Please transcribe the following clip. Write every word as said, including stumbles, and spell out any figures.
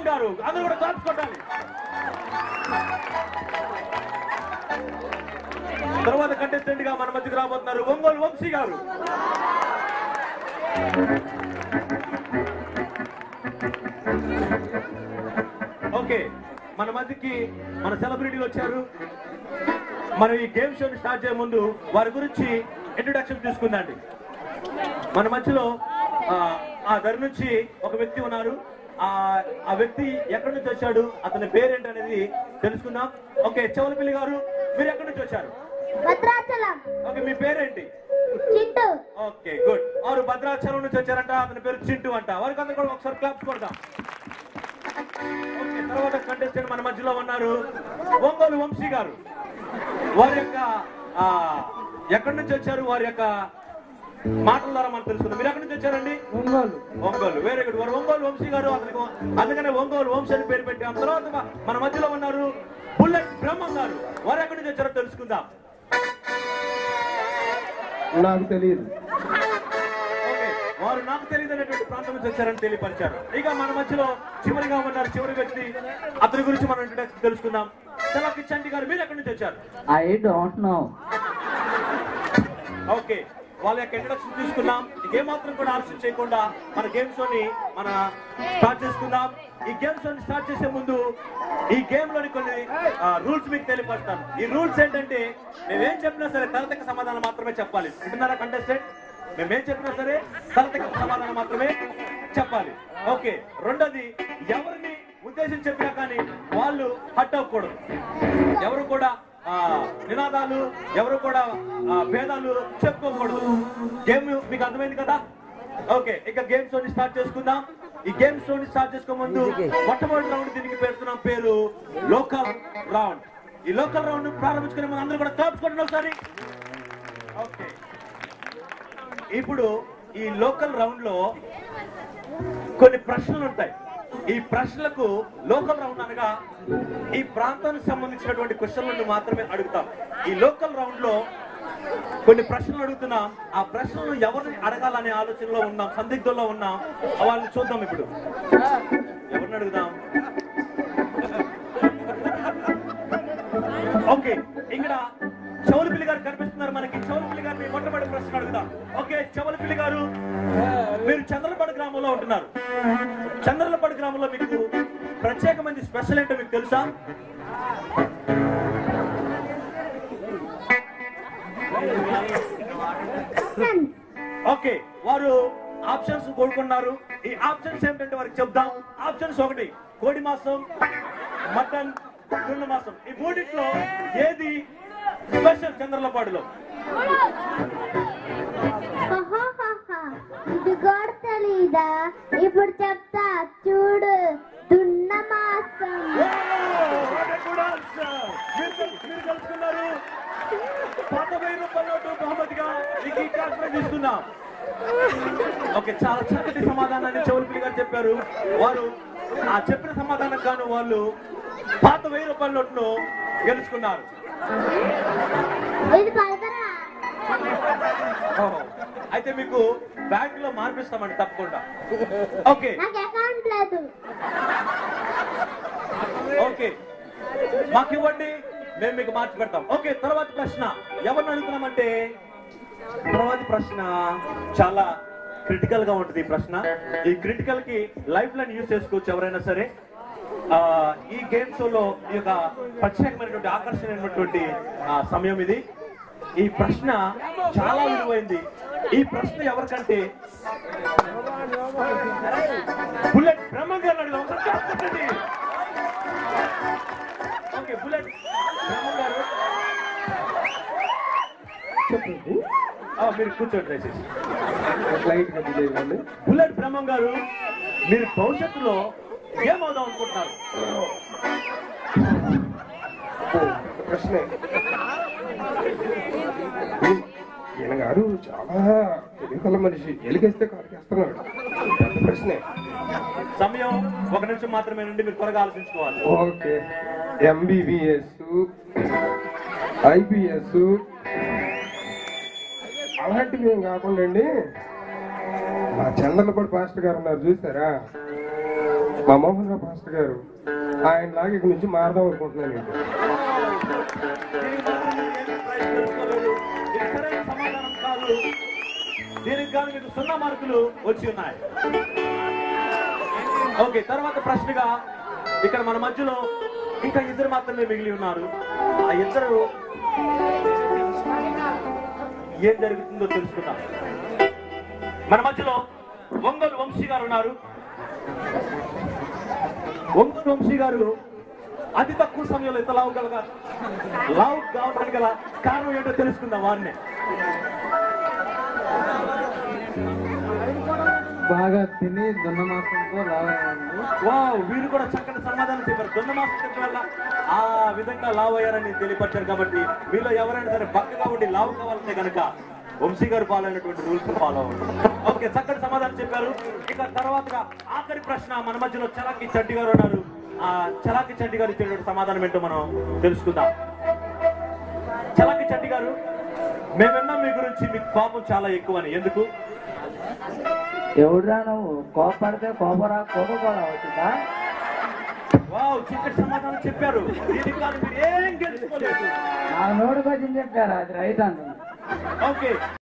బ్రహ్మం గారు. అందరూ కూడా కాల్చుకోవాలి. తర్వాత కంటెస్టెంట్ గా మన మధ్యకు రాబోతున్నారు ఒంగోలు వంశీ గారు. ఓకే, మన మధ్యకి మన సెలబ్రిటీలు వచ్చారు. మనం ఈ గేమ్ షోని స్టార్ట్ చేయ ముందు వారి గురించి ఇంట్రొడక్షన్ తీసుకుందండి. మన మధ్యలో ఆ దరి నుంచి ఒక వ్యక్తి ఉన్నారు. ఆ ఆ వ్యక్తి ఎక్కడి నుంచి వచ్చాడు, అతని పేరేంటి అనేది తెలుసుకుందాం. ఓకే, చెవులపల్లి గారు, మీరు ఎక్కడి నుంచి వచ్చారు? భద్రాచలం. ఓకే, మీ పేరేంటి? చింటూ. Okay, good. వారు భద్రాచలం నుంచి వచ్చారంట. అతని పేరు చింటూ అంట. వారికి అందరూ కూడా ఒకసారి క్లాప్స్ కొడదాం. ఓకే, తర్వాత కంటెస్టెంట్ మన మధ్యలో ఉన్నారు ఒంగోలు వంశీ గారు. వారి యొక్క ఎక్కడి నుంచి వచ్చారు, వారి యొక్క మాటల ద్వారా మనం తెలుసుకుందాం. మీరు ఎక్కడి నుంచి వచ్చారండి? ఒంగోలు. Ongole, very good. వారు ఒంగోలు వంశీ గారు. అతనికి అందుకనే ఒంగోలు వంశీ అని పేరు పెట్టాం. తర్వాత మన మధ్యలో ఉన్నారు బుల్లెట్ బ్రహ్మం గారు. వారు ఎక్కడి నుంచి వచ్చారో తెలుసుకుందాం. నాకు తెలియదు. ఓకే, వారు నాకు తెలియదు అనేటువంటి ప్రాంతం నుంచి వచ్చారని తెలియపరిచారు. ఇక మన మధ్యలో చివరిగా ఉన్నారు చివరి వ్యక్తి. అతని గురించి మనం ఇంట్రొడక్షన్ తెలుసుకుందాం. తలకి చంటి గారు, మీరు ఎక్కడి నుంచి వచ్చారు? I don't know. ఓకే, వాళ్ళ యొక్క ఇంట్రొడక్షన్ తీసుకుందాం. ఏమాత్రం కూడా ఆలస్యం చేయకుండా మన గేమ్ షోని మన స్టార్ట్ చేసుకుందాం. ఈ గేమ్ షోని స్టార్ట్ చేసే ముందు ఈ గేమ్ లోని కొన్ని రూల్స్ మీకు తెలియపరుస్తాను. ఈ రూల్స్ ఏంటంటే, మేమేం చెప్పినా సరే తలతెక్క సమాధానం మాత్రమే చెప్పాలి. వింటున్నారా కంటెస్టెంట్? మేమేం చెప్పినా సరే తలతెక్క సమాధానం మాత్రమే చెప్పాలి. ఓకే, రెండోది, ఎవరిని ఉద్దేశించి చెప్పినా కానీ వాళ్ళు హట్ అవ్వకూడదు. ఎవరు కూడా నినాదాలు, ఎవరు కూడా భేదాలు చెప్పుకోకూడదు. గేమ్ మీకు అర్థమైంది కదా? ఓకే, ఇక గేమ్ షోని స్టార్ట్ చేసుకుందాం. ఈ గేమ్ షోని స్టార్ట్ చేసుకో ముందు మొట్టమొదటి రౌండ్ దీనికి పెడుతున్నాం పేరు లోకల్ రౌండ్. ఈ లోకల్ రౌండ్ ప్రారంభించుకునే ముందు అందరూ కూడా కాల్చుకోండి ఒకసారి. ఓకే, ఇప్పుడు ఈ లోకల్ రౌండ్ లో కొన్ని ప్రశ్నలు ఉంటాయి. ఈ ప్రశ్నలకు లోకల్ రౌండ్ అనగా ఈ ప్రాంతానికి సంబంధించినటువంటి క్వశ్చన్లను మాత్రమే అడుగుతాం. ఈ లోకల్ రౌండ్ లో కొన్ని ప్రశ్నలు అడుగుతున్నాం. ఆ ప్రశ్నలు ఎవరిని అడగాలనే ఆలోచనలో ఉన్నాం, సందిగ్ధంలో ఉన్నాం. వాళ్ళని చూద్దాం. ఇప్పుడు ఎవరిని అడుగుదాం? ఓకే, ఇక్కడ చౌలపిల్లి గారు కనిపిస్తున్నారు మనకి. చౌలపిల్లి గారిని మొట్టమొదటి ప్రశ్న అడుగుదాం. ఓకే, చౌలపిల్లి గారు, మీరు చంద్రలపాడు గ్రామంలో ఉంటున్నారు. చంద్రలపాడు గ్రామంలో మీకు ప్రత్యేకమైన స్పెషల్ ఏంటో మీకు తెలుసా? ఓకే, వారు ఆప్షన్స్ కోరుకున్నారు. ఈ ఆప్షన్స్ ఏంటంటే వారికి చెప్దాం. ఆప్షన్స్ ఒకటి కోడి మాసం, మటన్, దున్న మాసం. ఈ మూడింట్లో ఏది స్పెషల్ చంద్రలపాడులో? ఇది కూడా తెలీదా? ఇప్పుడు చెప్తా చూడు, దున్న మాసం. మీరు కలుసుకున్నారు. పదవై రూపాయల నోటు బహుమతిగా మీకు ఈ కాన్ఫరెన్స్ ఇస్తున్నాం. ఓకే, చాలా చక్కటి సమాధానాన్ని చౌలపిల్లి గారు చెప్పారు. వారు ఆ చెప్పిన సమాధానం గాను వాళ్ళు పాత వెయ్యి రూపాయల నోటును గెలుచుకున్నారు. అయితే మీకు బ్యాంక్ లో మార్పిస్తామండి తప్పకుండా. ఓకే ఓకే, మాకు ఇవ్వండి, మేము మీకు మార్చి పెడతాం. ఓకే, తర్వాత ప్రశ్న ఎవరిని అడుగుతున్నామంటే, తర్వాత ప్రశ్న చాలా క్రిటికల్ గా ఉంటుంది. ఈ ప్రశ్న ఈ క్రిటికల్ కి లైఫ్ లైన్ యూజ్ చేసుకోవచ్చు ఎవరైనా సరే. ఈ గేమ్ షోలో ఈ యొక్క ప్రత్యేకమైనటువంటి ఆకర్షణమైనటువంటి సమయం ఇది. ఈ ప్రశ్న చాలా విలువైంది. ఈ ప్రశ్న ఎవరికంటే బుల్లెట్ బ్రహ్మం గారు అడుగుదాం. ఓకే, బుల్లెట్ బ్రహ్మం గారు చెప్పండి. మీరు కూర్చోండి దయచేసి. బుల్లెట్ బ్రహ్మం గారు, మీరు భవిష్యత్తులో ఏమవుదాం అనుకుంటున్నారు? ప్రశ్న ఈయన గారు చాలా తెలివికల మనిషి. ఎలిగేస్తే కాకేస్తున్నాడు. ప్రశ్నే. సమయం ఒక నిమిషం మాత్రమే నుండి మీరు త్వరగా ఆలోచించుకోవాలి. ఓకే, ఎంబీబీఎస్, ఐపీఎస్ అలాంటివి ఏం కాకుండా అండి, మా చంద్రలపాడు పాస్టర్ గారు ఉన్నారు చూసారా, మా మోహన్ రావు పాస్టర్ గారు ఆయన లాగా ఇక్కడి నుంచి మారదాం అనుకుంటున్నాను. దీనికి మాత్రం మీరు ఏమీ ప్రైజ్ తెచ్చుకోలేదు. ఇది సరైన సమాధానం కాదు. దీనికి గాను మీకు సున్నా మార్కులు వచ్చి ఉన్నాయి. ఓకే, తర్వాత ప్రశ్నగా ఇక్కడ మన మధ్యలో ఇంకా ఇద్దరు మాత్రమే మిగిలి ఉన్నారు. ఆ ఇద్దరు ఏం జరుగుతుందో తెలుసుకుందాం. మన మధ్యలో ఒంగోలు వంశీ గారు ఉన్నారు. ఒంగోలు వంశీ గారు అతి తక్కువ సమయంలో ఎంత లావు గలగా లావు కావడానికి గల కారణం ఏంటో తెలుసుకుందాం వారిని. బాగా తిని దున్నమాసంతో లావయ్యండి. వావ్, వీరు కూడా చక్కని సమాధానం చెప్పారు. దున్నమాసం తినడం వల్ల ఆ విధంగా లావు అయ్యారని తెలియపరిచారు. కాబట్టి మీలో ఎవరైనా సరే బక్కగా ఉండి లావు కావాలంటే కనుక వంశీ గారు ఫాలో అయినటువంటి రూల్స్ ఫాలో అవ్వండి. ఓకే, చక్కటి సమాధానం చెప్పారు. ఇక తర్వాతగా ఆఖరి ప్రశ్న మన మధ్యలో చలాకి చంటి గారు ఉన్నారు. ఆ చలాకి చంటి గారు ఇచ్చినటువంటి సమాధానం ఏంటో మనం తెలుసుకుందాం. చలాకి చంటి గారు, మేము విన్నాం మీ గురించి మీకు కోపం చాలా ఎక్కువ అని. ఎందుకు? ఎవడురా నువ్వు? కోపడితే కోపరా కోపం కూడా అవుతుందా? వావ్, చక్కటి సమాధానం చెప్పారు. దీనికి కాదు మీరు ఏం గెలుచుకోలేదు. నా నోటికి వచ్చింది చెప్పారా? అది రైట్ అంటుంది. ఓకే.